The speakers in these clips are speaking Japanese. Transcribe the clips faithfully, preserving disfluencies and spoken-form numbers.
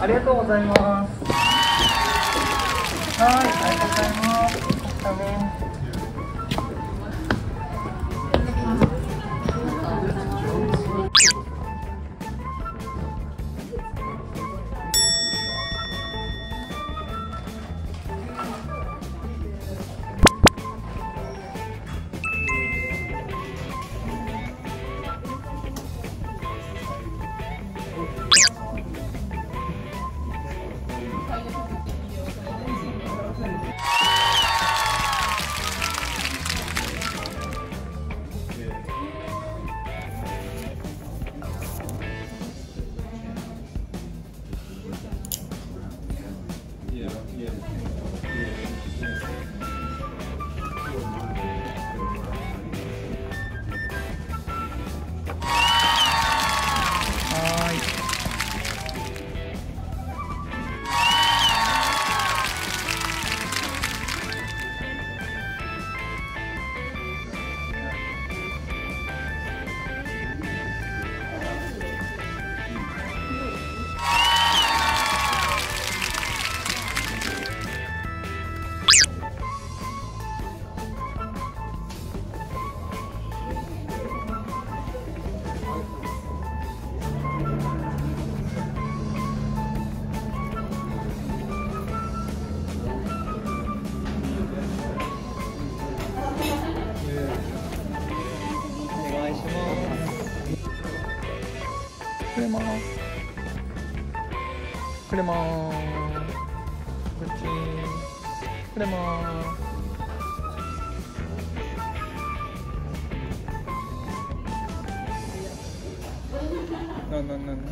ありがとうございます。はい、ありがとうございます。ダメ。くれまーす。くれまーす。こっちくれまーす。なななな。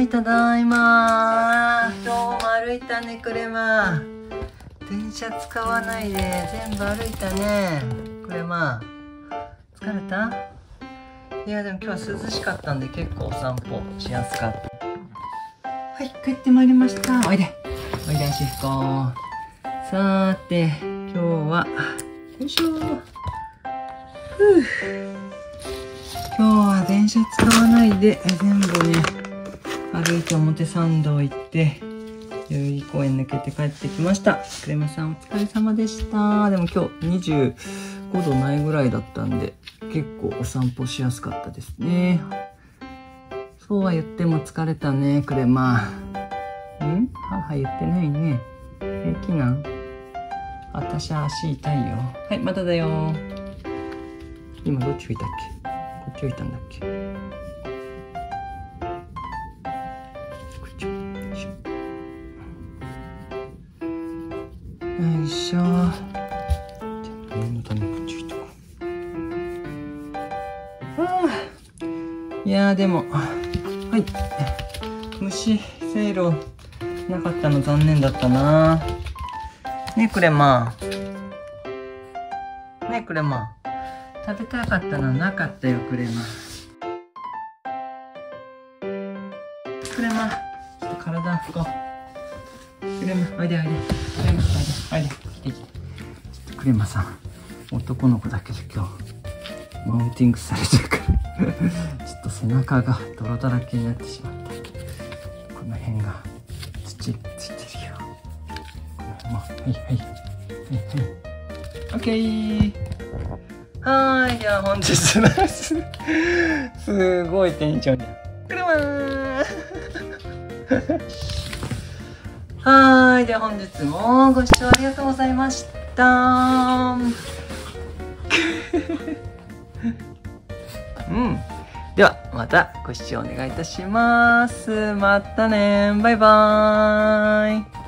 ただいま。今日も歩いたね、クレマ。電車使わないで全部歩いたね、クレマ。疲れた？いやでも今日は涼しかったんで結構お散歩しやすかった。はい、帰ってまいりました。おいでおいで、足拭こう。さーて今日はよいしょ。ふう、今日は電車使わないで全部ね歩いて表参道行って代々木公園抜けて帰ってきました。クレマさんお疲れ様でした。でも今日にじゅうごどないぐらいだったんで結構お散歩しやすかったですね。そうは言っても疲れたね、クレマ。ん？母言ってないね。平気なん？私は足痛いよ。はい、まただよ。今どっち拭いたっけ？こっち拭いたんだっけ？こっち。よいしょ。よいしょ。念のためこっち拭いとこう。はあ、いやーでも、はい。虫、せいろなかったの残念だったな。ねえクレマ。ねえクレマ。食べたかったのなかったよ、クレマ。クレマ、ちょっと体拭こう。クレマ、おいでおいで。クレマ、おいで、おいで。来て来て。ちょっとクレマさん、男の子だけど今日、マウンティングされてるから、ちょっと背中が泥だらけになってしまった。この辺が土ついてるよ。はいはいはいはい。オッケー。はーい、じゃあ本日のすすごいテンションでクレマーはーい、では本日もご視聴ありがとうございましたうんではまたご視聴お願いいたします。またね、バイバーイ。